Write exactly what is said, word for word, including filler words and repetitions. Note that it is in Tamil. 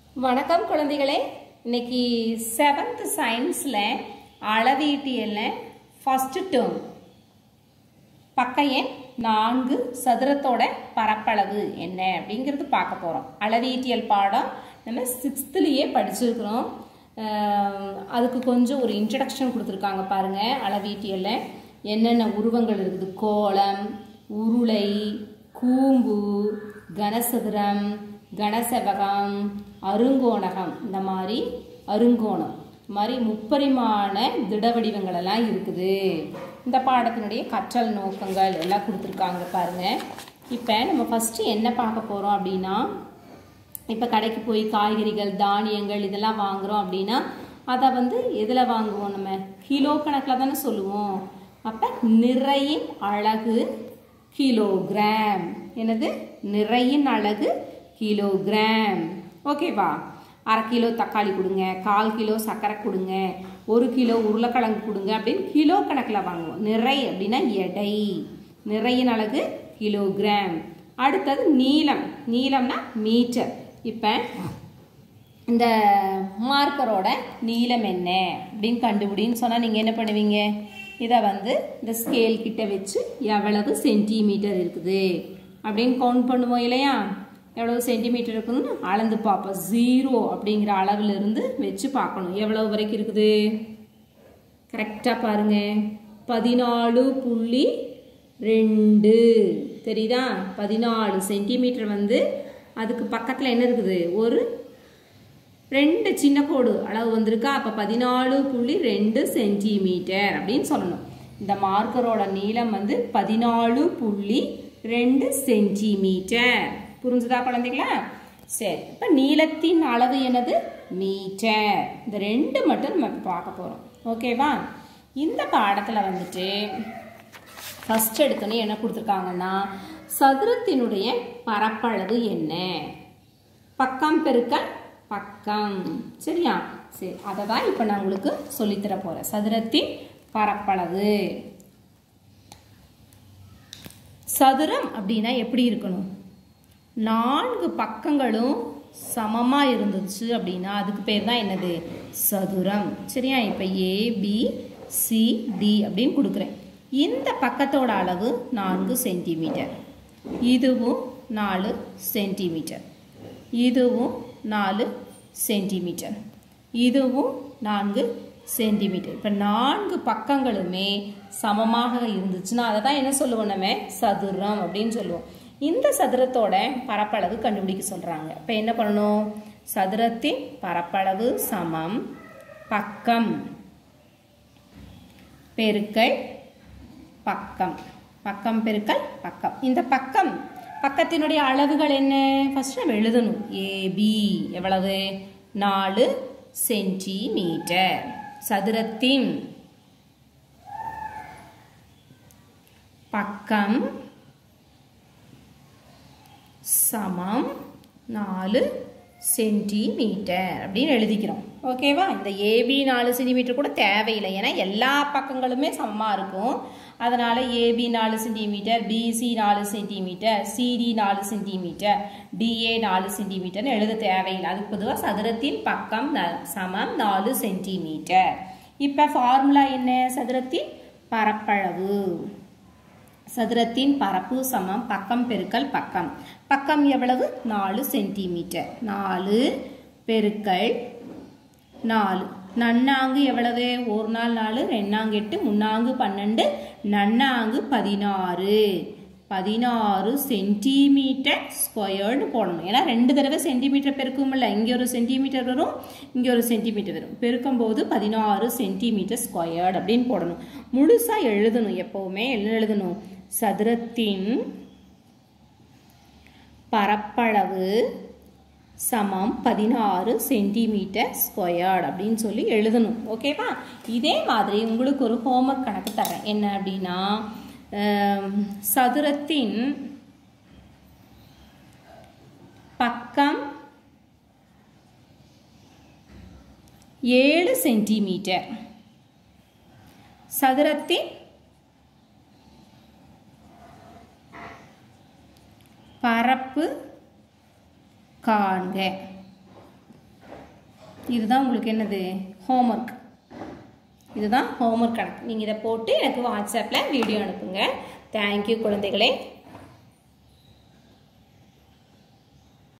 வணக்கம் குழந்தைகளே. இன்னைக்கு செவன்த் சயின்ஸ்ல அளவீட்டியல்ல ஃபர்ஸ்ட் டேர்ம் பக்க எண் நான்கு சதுரத்தோட பரப்பளவு என்ன அப்படிங்கிறது பார்க்க போறோம். அளவீட்டியல் பாடம் நம்ம சிக்ஸ்த்லயே படிச்சிருக்கிறோம். அதுக்கு கொஞ்சம் ஒரு இன்ட்ரடக்ஷன் கொடுத்துருக்காங்க பாருங்க. அளவீட்டியல்ல என்னென்ன உருவங்கள் இருக்குது: கோளம், உருளை, கூம்பு, கனசதுரம், கனசெவகம், அருங்கோணகம், இந்த மாதிரி அருங்கோணம் மாதிரி முப்பரிமாண திட வடிவங்கள் எல்லாம் இருக்குது. இந்த பாடத்தினுடைய கற்றல் நோக்கங்கள் எல்லாம் கொடுத்துருக்காங்க பாருங்க. இப்போ நம்ம ஃபர்ஸ்ட் என்ன பார்க்க போறோம் அப்படின்னா, இப்போ கடைக்கு போய் காய்கறிகள், தானியங்கள் இதெல்லாம் வாங்குறோம் அப்படின்னா அதை வந்து எதில் வாங்குவோம்? நம்ம கிலோ கணக்கில் தானே சொல்லுவோம். அப்போ நிறையின் அலகு கிலோகிராம். என்னது? நிறையின் அலகு கிலோகிராம். ஓகேவா? அரை கிலோ தக்காளி கொடுங்க, கால் கிலோ சர்க்கரை கொடுங்க, ஒரு கிலோ உருளைக்கிழங்கு கொடுங்க அப்படின்னு கிலோ கணக்கில் வாங்குவோம். நிறை அப்படின்னா எடை, நிறையின் அலகு கிலோகிராம். அடுத்தது நீளம். நீளம்னா மீட்டர். இப்போ இந்த மார்க்கரோட நீளம் என்ன அப்படின்னு கண்டுபிடின்னு சொன்னால் நீங்கள் என்ன பண்ணுவீங்க? இதை வந்து இந்த ஸ்கேல் கிட்ட வச்சு எவ்வளவு சென்டிமீட்டர் இருக்குது அப்படின்னு கவுண்ட் பண்ணுவோம் இல்லையா? எவ்வளவு சென்டிமீட்டர் இருக்குதுன்னு அளந்து பார்ப்போம். ஜீரோ அப்படிங்கிற அளவுல இருந்து வச்சு பார்க்கணும் எவ்வளவு வரைக்கும் இருக்குது. கரெக்டாக பாருங்க. பதினாலு புள்ளி ரெண்டு தெரியுதா? பதினாலு சென்டிமீட்டர் வந்து அதுக்கு பக்கத்தில் என்ன இருக்குது? ஒரு ரெண்டு சின்ன கோடு அளவு வந்திருக்கா. அப்போ பதினாலு புள்ளி ரெண்டு சென்டிமீட்டர் அப்படின்னு சொல்லணும். இந்த மார்க்கரோட நீளம் வந்து பதினாலு புள்ளி ரெண்டு சென்டிமீட்டர். புரிஞ்சுதா குழந்தைங்களா? சரி, இப்போ நீளத்தின் அளவு என்னது? மீட்டர். இந்த ரெண்டு மட்டும் நம்ம இப்போ பார்க்க போகிறோம். ஓகேவா? இந்த பாடத்தில் வந்துட்டு ஃபர்ஸ்ட் எடுத்தோன்னே என்ன கொடுத்துருக்காங்கன்னா, சதுரத்தினுடைய பரப்பளவு என்ன? பக்கம் பெருக்கல் பக்கம். சரியா? சரி, அதை தான் இப்போ நான் உங்களுக்கு சொல்லித்தர போகிறேன். சதுரத்தின் பரப்பளவு. சதுரம் அப்படின்னா எப்படி இருக்கணும்? நான்கு பக்கங்களும் சமமா இருந்துச்சு அப்படின்னா அதுக்கு பேர் தான் என்னது? சதுரம். சரியா? இப்போ ஏ பி சி டி அப்படின்னு கொடுக்குறேன். இந்த பக்கத்தோட அளவு நான்கு சென்டிமீட்டர், இதுவும் நாலு சென்டிமீட்டர், இதுவும் நாலு சென்டிமீட்டர், இதுவும் நான்கு சென்டிமீட்டர். இப்போ நான்கு பக்கங்களுமே சமமாக இருந்துச்சுன்னா அதை தான் என்ன சொல்லுவோம்? நம்ம சதுரம் அப்படின்னு சொல்லுவோம். இந்த சதுரத்தோட பரப்பளவு கண்டுபிடிக்க சொல்றாங்க. இப்போ என்ன பண்ணணும்? சதுரத்தின் பரப்பளவு சமம் பக்கம் பெருக்கல் பக்கம். பக்கம் பெருக்கல் பக்கம். இந்த பக்கம் பக்கத்தினுடைய அளவுகள் என்ன? ஃபர்ஸ்ட் நம்ம எழுதணும். ஏபி எவ்வளவு? நாலு சென்டிமீட்டர். சதுரத்தின் பக்கம் சமம் நாலு சென்டிமீட்டர் அப்படின்னு எழுதிக்கிறோம். ஓகேவா? இந்த ஏபி நாலு சென்டிமீட்டர் கூட தேவையில்லை, ஏன்னா எல்லா பக்கங்களுமே சமமாக இருக்கும். அதனால ஏபி நாலு சென்டிமீட்டர், பிசி நாலு சென்டிமீட்டர், சிடி நாலு சென்டிமீட்டர், டிஏ நாலு சென்டிமீட்டர்னு எழுத தேவையில்லை. அதுக்கு பொதுவாக சதுரத்தின் பக்கம் சமம் நாலு சென்டிமீட்டர். இப்போ ஃபார்முலா என்ன? சதுரத்தின் பரப்பளவு. சதுரத்தின் பரப்பு சமம் பக்கம் பெருக்கல் பக்கம். பக்கம் எவ்வளவு? நாலு சென்டிமீட்டர். நாலு பெருக்கல் நாலு. நன்னாங்கு எவ்வளவு? ஒரு நாள் நாலு, ரெண்டாங்கு எட்டு, முன்னாங்கு பன்னெண்டு, நன்னாங்கு பதினாறு. பதினாறு சென்டிமீட்டர் ஸ்கொயர்டு போடணும். ஏன்னா ரெண்டு தடவை சென்டிமீட்டர் பெருக்கும் இல்லை. இங்கே ஒரு சென்டிமீட்டர் வரும், இங்கே ஒரு சென்டிமீட்டர் வரும். பெருக்கும் போது பதினாறு சென்டிமீட்டர் ஸ்கொயர்டு அப்படின்னு போடணும். முழுசா எழுதணும். எப்பவுமே என்ன எழுதணும்? சதுரத்தின் பரப்பளவு சமம் பதினாறு சென்டிமீட்டர் ஸ்கொயர்டு அப்படின்னு சொல்லி எழுதணும். ஓகேவா? இதே மாதிரி உங்களுக்கு ஒரு ஹோம்ஒர்க் கணக்கு தரேன். என்ன அப்படின்னா, சதுரத்தின் பக்கம் ஏழு சென்டிமீட்டர், சதுரத்தின் பரப்பு காண்க. இதுதான் உங்களுக்கு என்னது ஹோம்ஒர்க். இதுதான் ஹோம்ஒர்க் கணக்கு. நீங்கள் இதை போட்டு எனக்கு வாட்ஸ்அப்பில் வீடியோ அனுப்புங்க. தேங்க்யூ குழந்தைகளே.